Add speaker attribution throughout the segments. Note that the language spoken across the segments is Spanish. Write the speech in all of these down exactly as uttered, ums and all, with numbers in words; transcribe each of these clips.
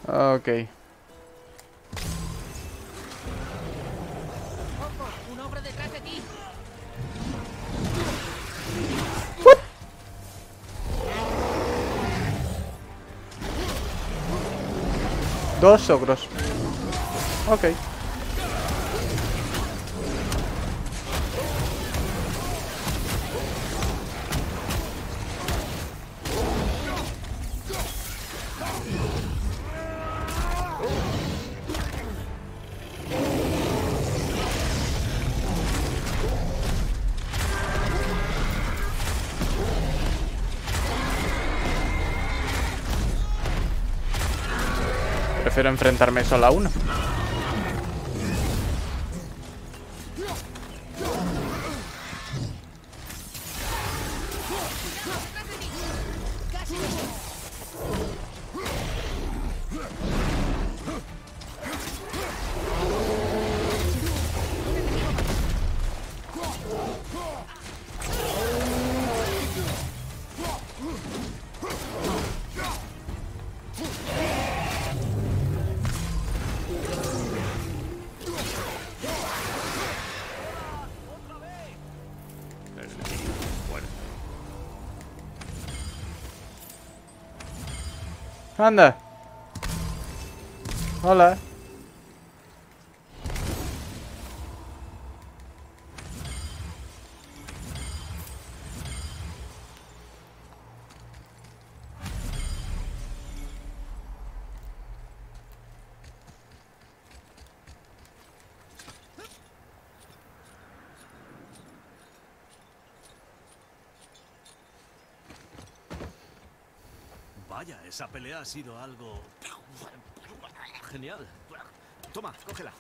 Speaker 1: Ok.
Speaker 2: Un ogro detrás de ti.
Speaker 1: Dos ogros. Ok. Prefiero enfrentarme solo a uno. Anda. Hola.
Speaker 3: Vaya, esa pelea ha sido algo... genial. Toma, cógela.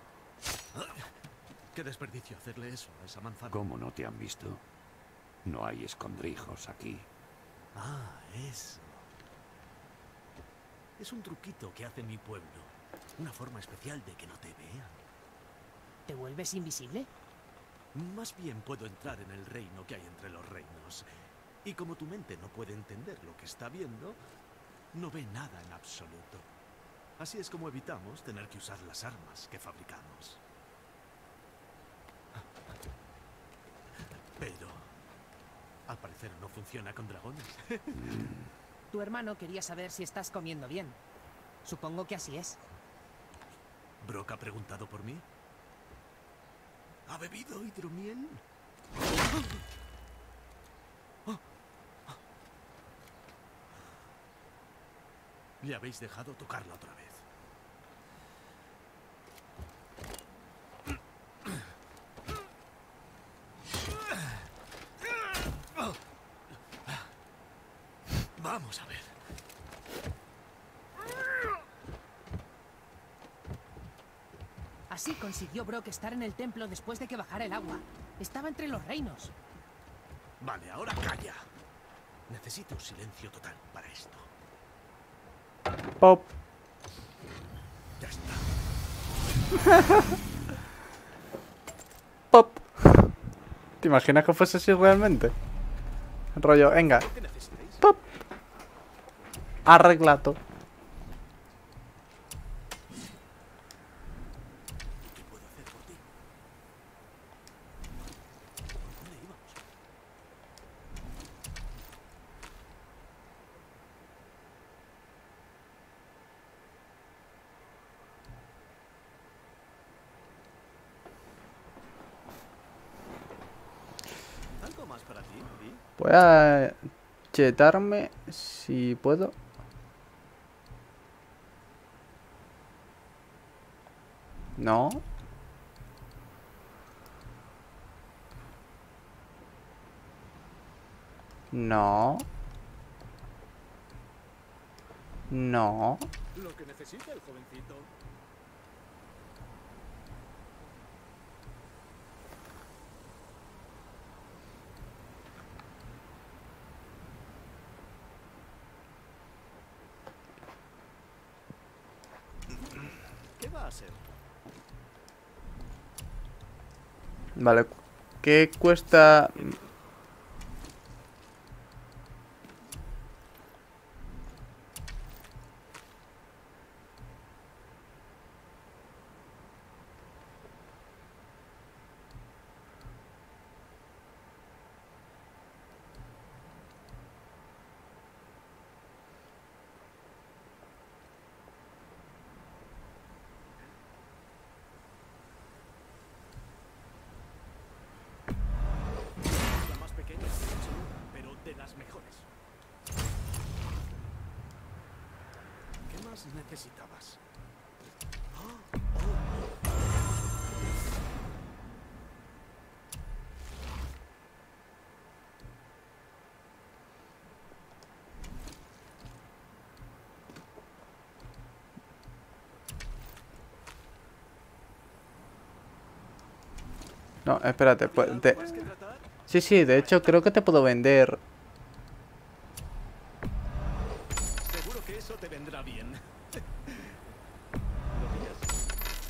Speaker 3: Qué desperdicio hacerle eso a esa manzana.
Speaker 4: ¿Cómo no te han visto? No hay escondrijos aquí.
Speaker 3: Ah, eso. Es un truquito que hace mi pueblo. Una forma especial de que no te vean.
Speaker 2: ¿Te vuelves invisible?
Speaker 3: Más bien puedo entrar en el reino que hay entre los reinos. Y como tu mente no puede entender lo que está viendo, no ve nada en absoluto. Así es como evitamos tener que usar las armas que fabricamos. Pero al parecer no funciona con dragones.
Speaker 2: Tu hermano quería saber si estás comiendo bien. Supongo que así es.
Speaker 3: ¿Brock ha preguntado por mí? ¿Ha bebido hidromiel? Le habéis dejado tocarla otra vez. Vamos a ver.
Speaker 2: Así consiguió Brock estar en el templo después de que bajara el agua. Estaba entre los reinos.
Speaker 3: Vale, ahora calla. Necesito silencio total para esto.
Speaker 1: Pop.
Speaker 3: Ya está.
Speaker 1: Pop. ¿Te imaginas que fuese así realmente? Rollo, venga.
Speaker 3: ¿Qué necesitáis?
Speaker 1: Pop. Arreglato.
Speaker 3: ¿Qué puedo hacer por ti? ¿Dónde íbamos? ¿Algo más para ti, Vi?
Speaker 1: Voy a chetarme si puedo. No. No. No.
Speaker 3: Lo que necesita el jovencito. ¿Qué va a ser?
Speaker 1: Vale. ¿Qué cuesta?
Speaker 3: que no es absoluta, pero de las mejores. ¿Qué más necesitabas?
Speaker 1: No, espérate. Pues,
Speaker 3: ¿Algo
Speaker 1: te...
Speaker 3: más que tratar?
Speaker 1: Sí, sí, de hecho creo que te puedo vender.
Speaker 3: Seguro que eso te vendrá bien. ¿Lo pillas?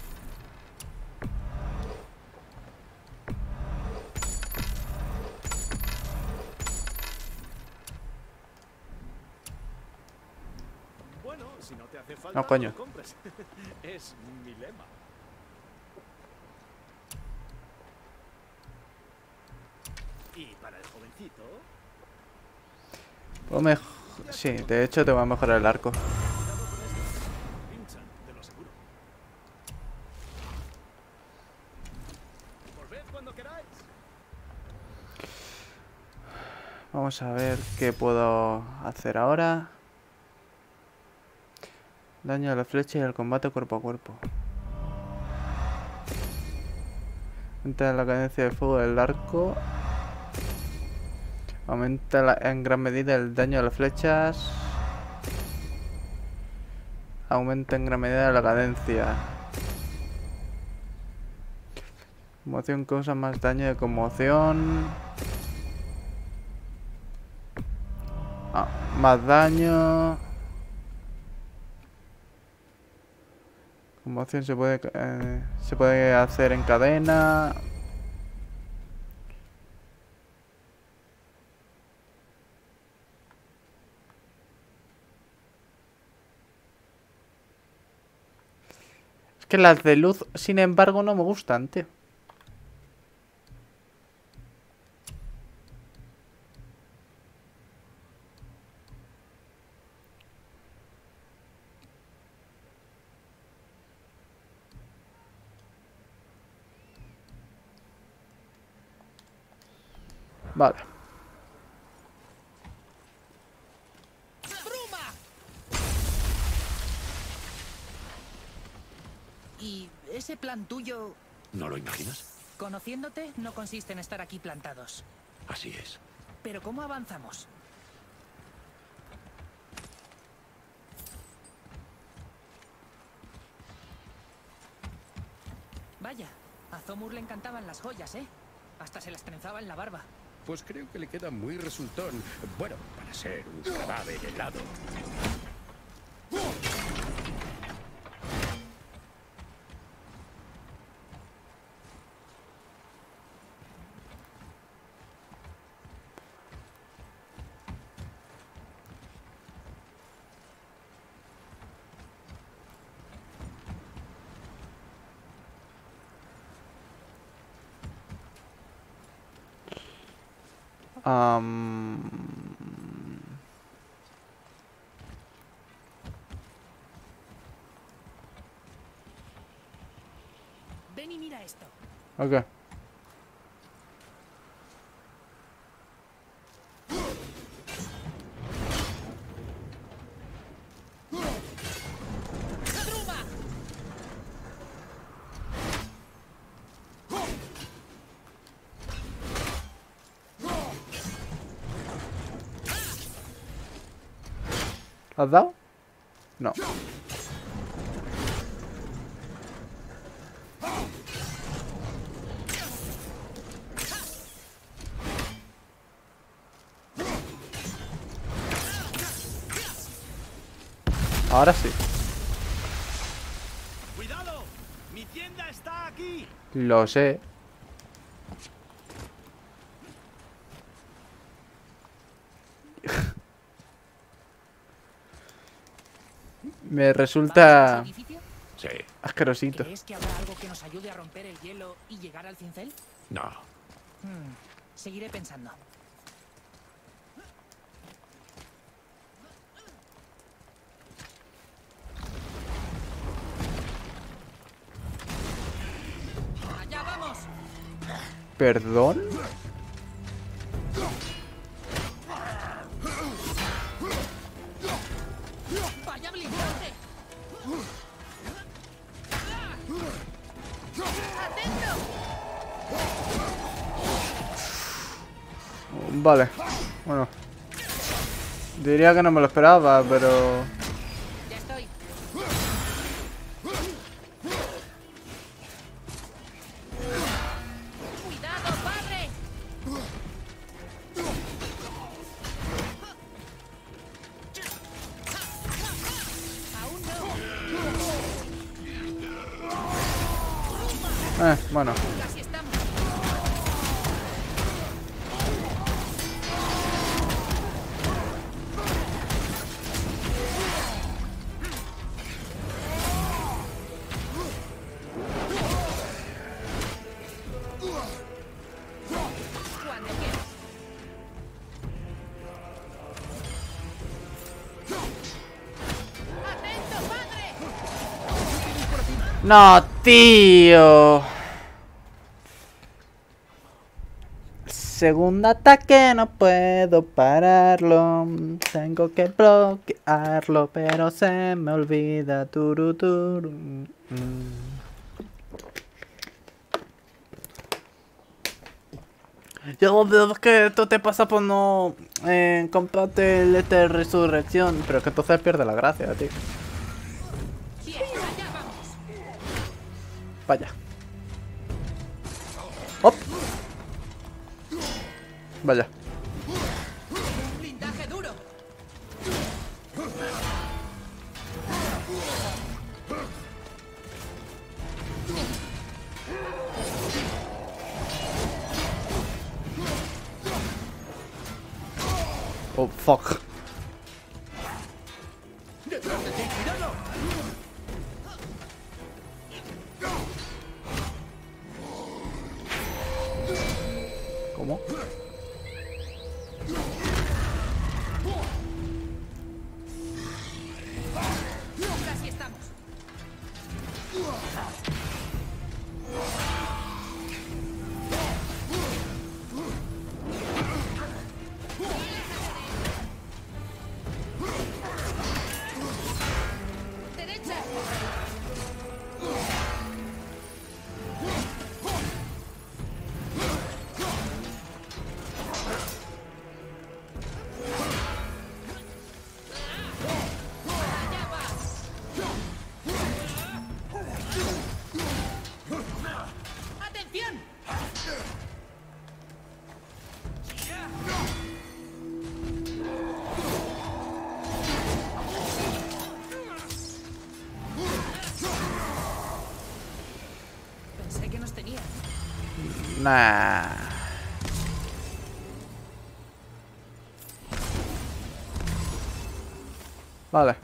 Speaker 3: Bueno, si no te hace falta,
Speaker 1: No, coño.
Speaker 3: lo compres. Es mi lema. Y para el jovencito,
Speaker 1: Puedo mej- Sí, de hecho te va a mejorar el arco.
Speaker 3: cuidado con esto. Pinchan, te lo aseguro. Volved cuando queráis.
Speaker 1: Vamos a ver qué puedo hacer ahora. Daño a la flecha y al combate cuerpo a cuerpo. Aumenta la cadencia de fuego del arco. Aumenta la- en gran medida el daño a las flechas. Aumenta en gran medida la cadencia. Conmoción causa más daño de conmoción. Ah, más daño. Conmoción se puede eh, se puede hacer en cadena. Es que las de luz, sin embargo, no me gustan, tío. Vale.
Speaker 2: ¡Bruma! ¿Y ese plan tuyo,
Speaker 4: ¿No lo imaginas?
Speaker 2: conociéndote, no consiste en estar aquí plantados?
Speaker 4: Así es.
Speaker 2: ¿Pero cómo avanzamos? Vaya, a Zomur le encantaban las joyas, ¿eh? Hasta se las trenzaba en la barba.
Speaker 5: Pues creo que le queda muy resultón. Bueno, para ser un cadáver helado.
Speaker 1: Am,
Speaker 2: Ven y mira esto.
Speaker 1: ok.
Speaker 2: ¡Bruma!
Speaker 1: ¿Has dado? No. Ahora sí.
Speaker 3: ¡Cuidado! ¡Mi tienda está aquí!
Speaker 1: Lo sé. Me resulta
Speaker 2: ¿Vamos a ese edificio?
Speaker 4: Sí.
Speaker 1: asquerosito.
Speaker 2: ¿Crees que habrá algo que nos ayude a romper el hielo y llegar al cincel?
Speaker 4: No.
Speaker 2: Hmm, seguiré pensando. ¡Allá vamos!
Speaker 1: ¿Perdón? Vale, bueno. Diría que no me lo esperaba, pero...
Speaker 2: Ya estoy. ¡Cuidado, padre! Aún no.
Speaker 1: Eh, bueno.
Speaker 2: Casi estamos. Cuando quieras. ¡Atento, padre!
Speaker 1: No, tío. Segundo ataque, no puedo pararlo. Tengo que bloquearlo, pero se me olvida. Turu, turu. Mm. Yo veo que esto te pasa por no eh, comprarte el este de resurrección, pero es que entonces pierde la gracia, tío.
Speaker 2: Bien, allá vamos.
Speaker 1: Vaya. ¡Hop! Vaya.
Speaker 2: Blindaje duro.
Speaker 1: Oh, fuck. ¿Cómo?
Speaker 2: Casi estamos. Derecha. Allá vas. ¡Atención! Pensé que nos tenía.
Speaker 1: Nah. Vale.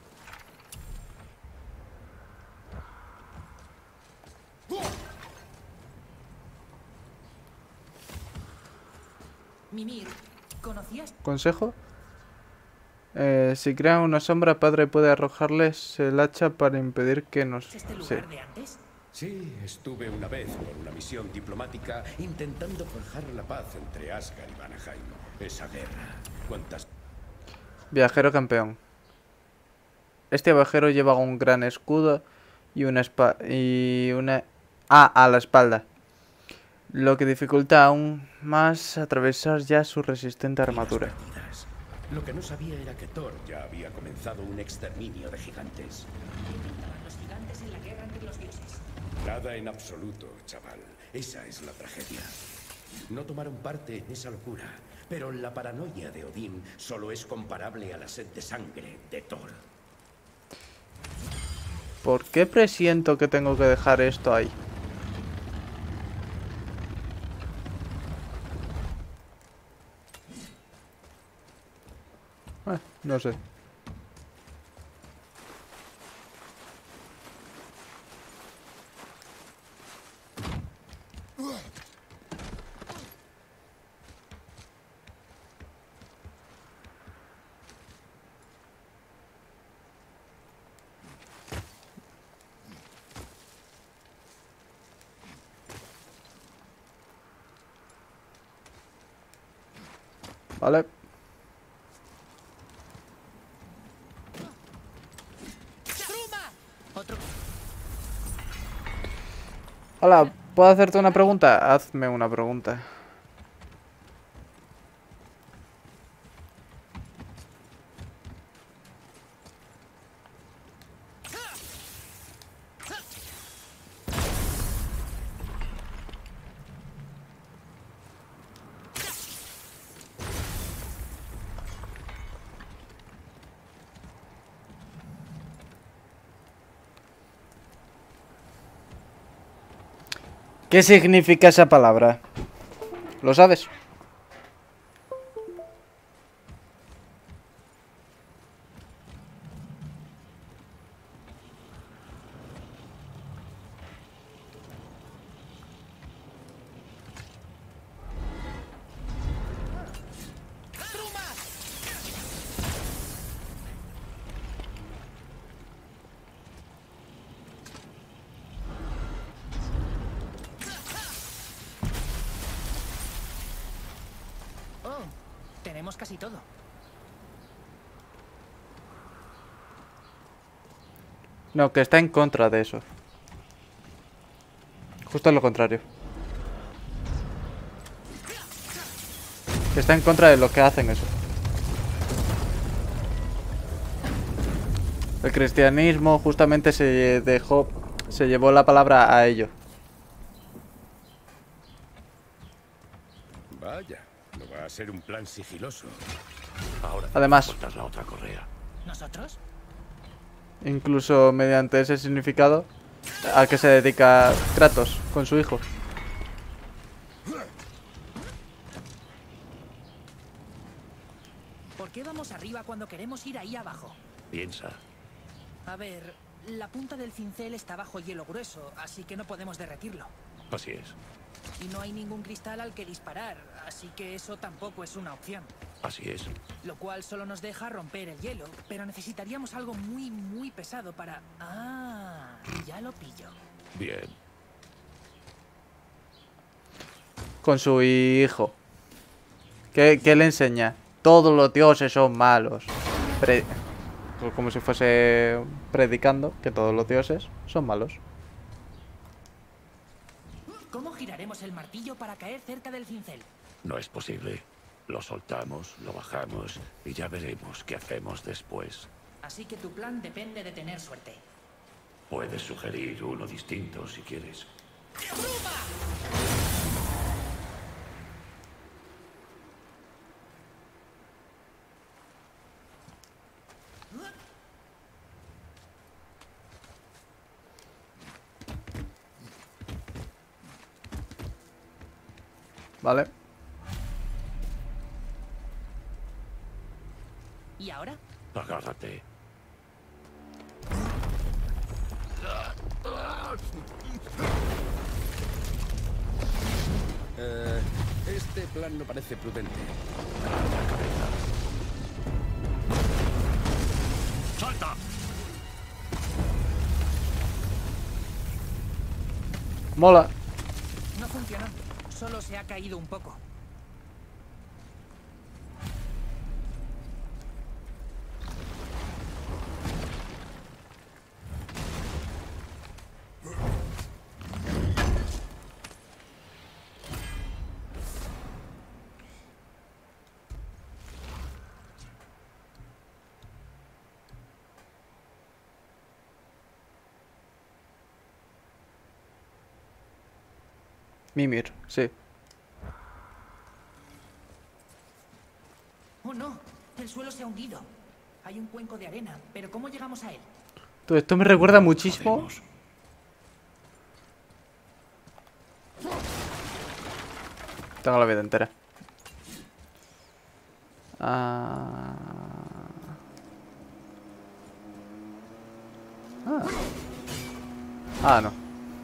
Speaker 2: Mimir, ¿conocías
Speaker 1: ¿Consejo? Eh, si crea una sombra, padre puede arrojarles el hacha para impedir que nos...
Speaker 2: este
Speaker 1: Sí.
Speaker 2: lugar de antes?
Speaker 5: Sí, estuve una vez por una misión diplomática intentando forjar la paz entre Asgard y Vanaheim. Esa guerra. ¿Cuántas?
Speaker 1: Viajero campeón. Este viajero lleva un gran escudo y una espada y una ah, a la espalda, lo que dificulta aún más atravesar ya su resistente armadura.
Speaker 5: Perdidas. Lo que no sabía era que Thor ya había comenzado un exterminio de gigantes.
Speaker 2: Estaban los gigantes en la guerra entre los dioses.
Speaker 5: Nada en absoluto, chaval. Esa es la tragedia. No tomaron parte en esa locura, pero la paranoia de Odín solo es comparable a la sed de sangre de Thor.
Speaker 1: ¿Por qué presiento que tengo que dejar esto ahí? Eh, no sé. Vale.
Speaker 2: ¡Truma!
Speaker 1: Hola, ¿puedo hacerte una pregunta? Hazme una pregunta. ¿Qué significa esa palabra? ¿Lo sabes?
Speaker 2: Oh, tenemos casi todo.
Speaker 1: No, que está en contra de eso. Justo lo contrario. Que está en contra de lo que hacen eso. El cristianismo justamente se dejó, se llevó la palabra a ello.
Speaker 5: Vaya, no va a ser un plan sigiloso.
Speaker 4: Ahora
Speaker 1: Además,
Speaker 4: cortar la otra correa.
Speaker 2: ¿Nosotros?
Speaker 1: Incluso mediante ese significado, a que se dedica Kratos con su hijo.
Speaker 2: ¿Por qué vamos arriba cuando queremos ir ahí abajo?
Speaker 4: Piensa.
Speaker 2: A ver, la punta del cincel está bajo hielo grueso, así que no podemos derretirlo.
Speaker 4: Así es.
Speaker 2: Y no hay ningún cristal al que disparar, así que eso tampoco es una opción.
Speaker 4: Así es.
Speaker 2: Lo cual solo nos deja romper el hielo, pero necesitaríamos algo muy, muy pesado para... Ah, ya lo pillo.
Speaker 4: Bien.
Speaker 1: Con su hijo. ¿Qué, qué le enseña? Todos los dioses son malos. Pre- Como si fuese predicando que todos los dioses son malos.
Speaker 2: ¿Cómo giraremos el martillo para caer cerca del cincel?
Speaker 4: No es posible. Lo soltamos, lo bajamos y ya veremos qué hacemos después.
Speaker 2: Así que tu plan depende de tener suerte.
Speaker 4: Puedes sugerir uno distinto si quieres.
Speaker 1: ¿Vale?
Speaker 2: ¿Y ahora?
Speaker 4: Agárrate.
Speaker 5: Eh, este plan no parece prudente.
Speaker 4: ¡Salta!
Speaker 1: Mola.
Speaker 2: No funciona. Solo se ha caído un poco.
Speaker 1: Mimir, sí.
Speaker 2: Oh no, el suelo se ha hundido. Hay un cuenco de arena, pero ¿cómo llegamos a él?
Speaker 1: Todo esto me recuerda muchísimo.
Speaker 4: Hacemos.
Speaker 1: Tengo la vida entera. Ah. Ah. Ah, no.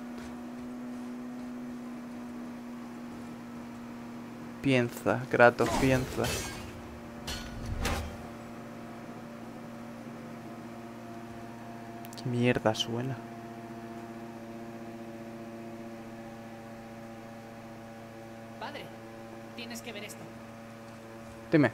Speaker 1: Piensa, Kratos, piensa. ¿Qué mierda suena?
Speaker 2: Padre, tienes que ver esto.
Speaker 1: Dime.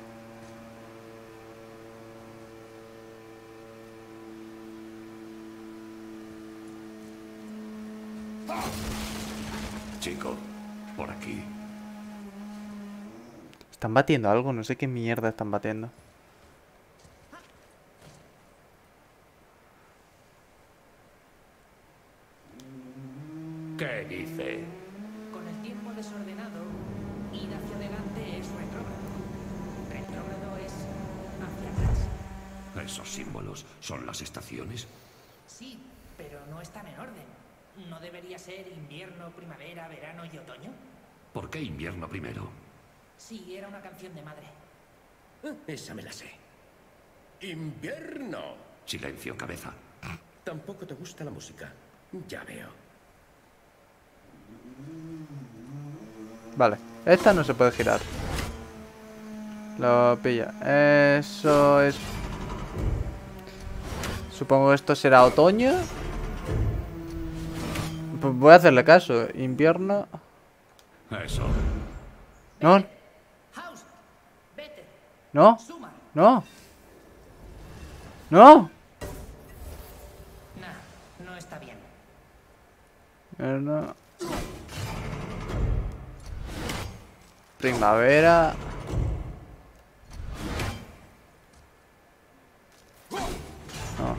Speaker 1: Están batiendo algo, no sé qué mierda están batiendo.
Speaker 4: ¿Qué dice?
Speaker 2: Con el tiempo desordenado, ir hacia adelante es retrógrado. Retrógrado es hacia atrás.
Speaker 4: ¿Esos símbolos son las estaciones?
Speaker 2: Sí, pero no están en orden. ¿No debería ser invierno, primavera, verano y otoño?
Speaker 4: ¿Por qué invierno primero?
Speaker 2: Sí, era una canción de madre.
Speaker 5: Esa me la sé. ¡Invierno!
Speaker 4: Silencio, cabeza.
Speaker 5: Tampoco te gusta la música. Ya veo.
Speaker 1: Vale, esta no se puede girar. Lo pilla. Eso es... Supongo que esto será otoño. Pues voy a hacerle caso. Invierno.
Speaker 4: Eso.
Speaker 1: No,
Speaker 2: House, vete,
Speaker 1: no,
Speaker 2: suma.
Speaker 1: no. No.
Speaker 2: Nah, no está bien.
Speaker 1: Eh, no. Primavera. No.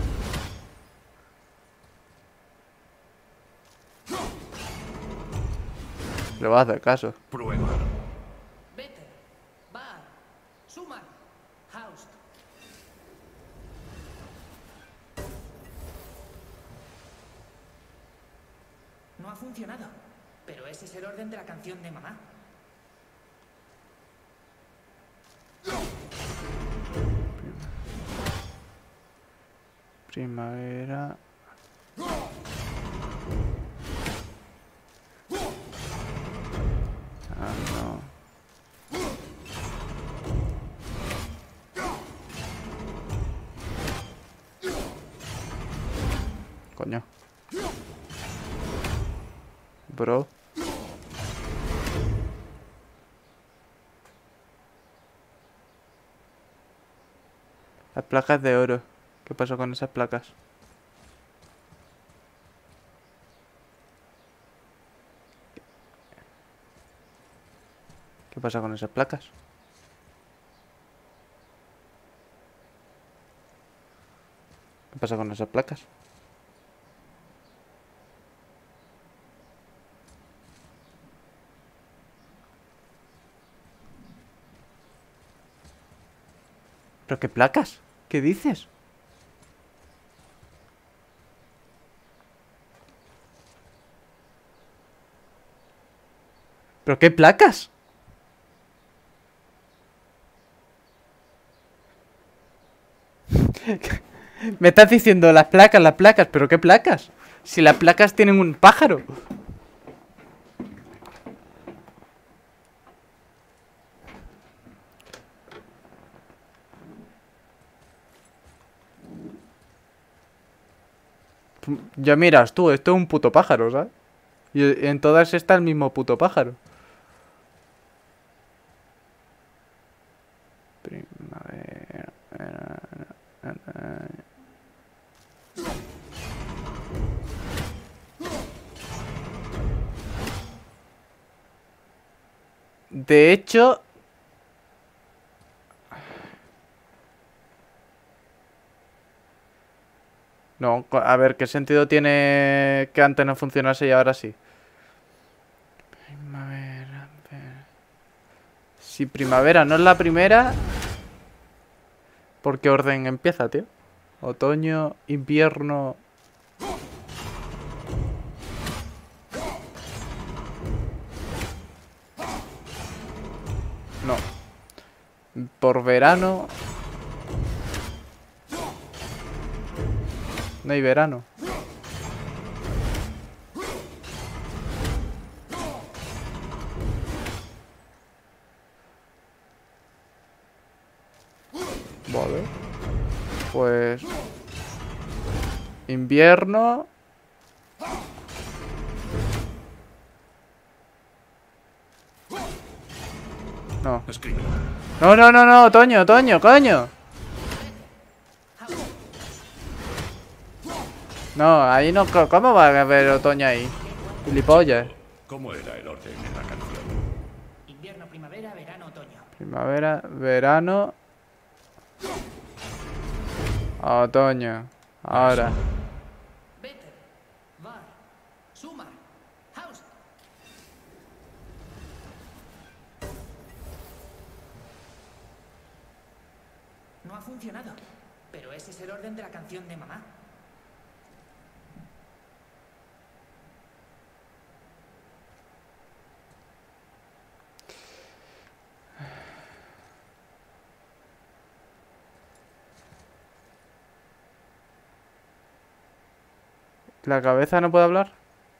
Speaker 1: Le voy a hacer caso.
Speaker 4: Prueba.
Speaker 2: Vete, va, suma. House. No ha funcionado, pero ese es el orden de la canción de mamá.
Speaker 1: Primavera. Ah, no. Coño. Bro. Las placas de oro. ¿Qué pasó con esas placas? ¿Qué pasa con esas placas? ¿Qué pasa con esas placas? ¿Pero qué placas? ¿Qué dices? ¿Pero qué placas? Me estás diciendo las placas, las placas, ¿pero qué placas? Si las placas tienen un pájaro. Ya miras tú, esto es un puto pájaro, ¿sabes? Y en todas está el mismo puto pájaro. Primavera. De hecho... No, a ver, ¿qué sentido tiene que antes no funcionase y ahora sí? Primavera... Si primavera no es la primera... ¿Por qué orden empieza, tío? Otoño, invierno... No. Por verano... No hay verano. Vale. Pues... Invierno... No.
Speaker 4: Escribe.
Speaker 1: No, no, no, no, otoño, otoño, coño. No, ahí no... ¿Cómo va a haber otoño ahí? Gilipollas.
Speaker 4: ¿Cómo era el orden en la canción?
Speaker 2: Invierno, primavera. primavera, verano, otoño.
Speaker 1: Primavera, verano, otoño. Ahora.
Speaker 2: Better, Var, Sumar, House. No ha funcionado, pero ese es el orden de la canción de mamá.
Speaker 1: ¿La cabeza no puede hablar?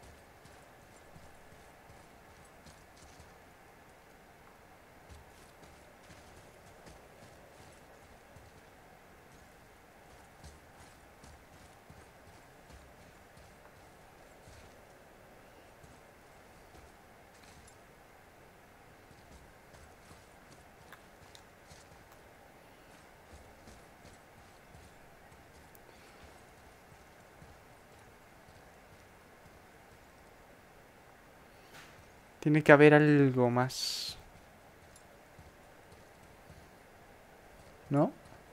Speaker 1: Tiene que haber algo más. ¿No?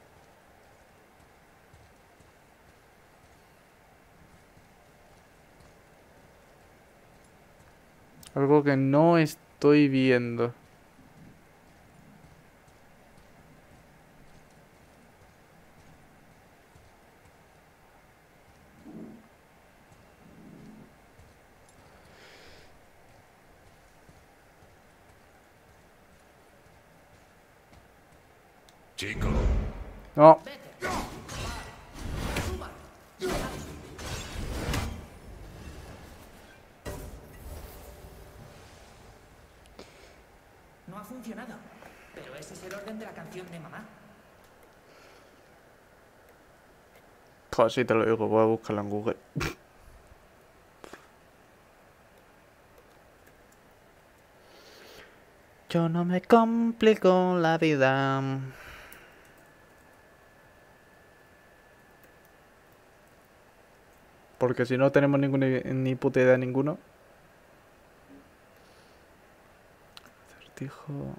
Speaker 1: Algo que no estoy viendo.
Speaker 4: Chico,
Speaker 1: No.
Speaker 2: Better, Var, Sumar, House. No ha funcionado, pero ese es el orden de la canción de mamá.
Speaker 1: Joder, sí te lo digo, voy a buscarlo en Google. Yo no me complico la vida. Porque si no tenemos ninguna ni puta idea ninguno. Acertijo.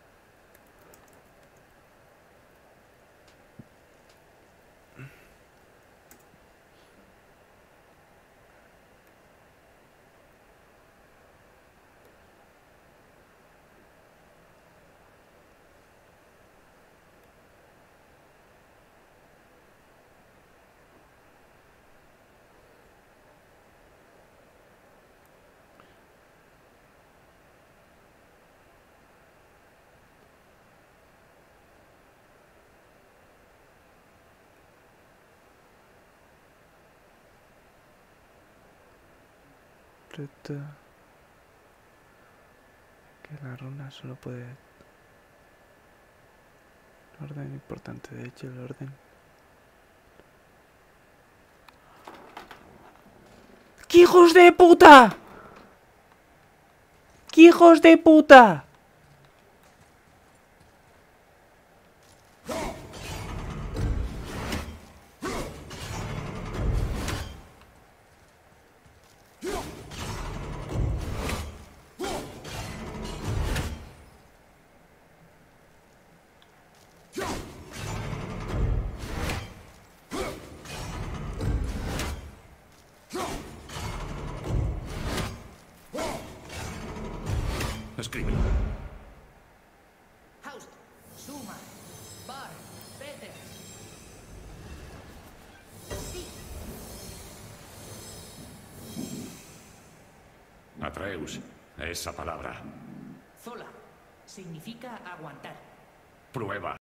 Speaker 1: Reto. Que la runa solo puede... El orden importante, de hecho el orden... ¡Qué hijos de puta! ¡Qué hijos de puta!
Speaker 4: escríbelo.
Speaker 2: House, Sumar, Var, Better. Sí,
Speaker 4: Atreus, esa palabra.
Speaker 2: Zola. Significa aguantar.
Speaker 4: Prueba.